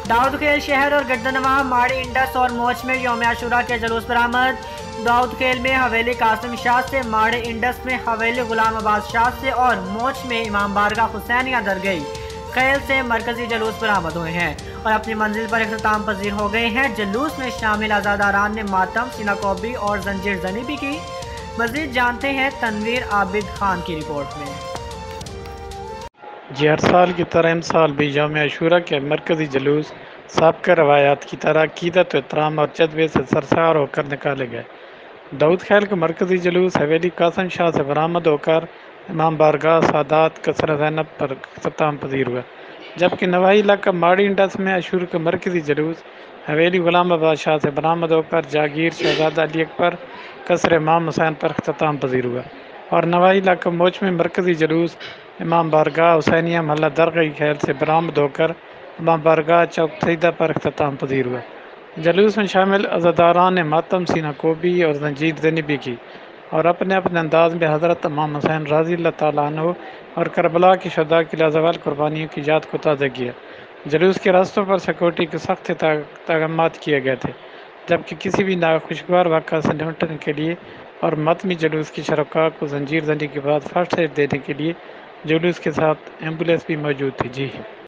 दाऊदखेल शहर और गर्दनवाह, माड़ी, इंडस और मोच में यौम आशूरा के जुलूस बरामद। दाऊदखेल में हवेली कासिम शाह से, माड़ी इंडस में हवेली गुलाम अब्बास शाह से और मोच में इमाम बारगाह हुसैनिया दरगई खेल से मरकजी जुलूस बरामद हुए हैं और अपनी मंजिल पर इख्तिताम पजीर हो गए हैं। जुलूस में शामिल आज़ादारान ने मातम, सीनाकोबी और जंजीर जनी भी की। मजीद जानते हैं तनवीर आबिद खान की रिपोर्ट में। जी, हर साल की तरह इन साल भी यौम आशूरा के मरकज़ी जुलूस साबका रवायात की तरह अक़ीदत, एहतराम और जज्बे से सरशार होकर निकाले गए। दाऊद खेल का मरकज़ी जुलूस हवेली कासिम शाह से बरामद होकर इमाम बारगाह सादात कसर ज़ैनब पर इख्तिताम पजीर हुआ, जबकि नवाही इलाका माड़ी इंडस में आशूरा का मरकज़ी जुलूस हवेली गुलाम अब्बास शाह से बरामद होकर जागीर शहजादा अली अकबर कसर इमाम हुसैन पर इख्तिताम पजीर हुआ और नवाही इलाका मोच में मरकज़ी जुलूस इमाम बारगाह हुसैनिया महल्ला दरगाह खेल से बरामद होकर इमाम बारगाह चौक सईदा पर इख्तिताम पजीर हुआ। जुलूस में शामिल अज़ादारान ने मातम, सीनाकोबी और जंजीर ज़नी भी की और अपने अपने अंदाज में हज़रत इमाम हुसैन रज़ी अल्लाह तआला अन्हु और करबला के शुहदा की लाजवाल कुर्बानियों की याद को ताज़ा किया। जुलूस के रास्तों पर सिक्योरिटी के सख्त तहक़्क़ुमात किए गए थे, जबकि किसी भी नाखुशगवार वाक़या से निपटने के लिए और मतमी जुलूस की शरका को जंजीर ज़नी के बाद फर्स्ट एड देने के लिए जुलूस के साथ एम्बुलेंस भी मौजूद थी। जी।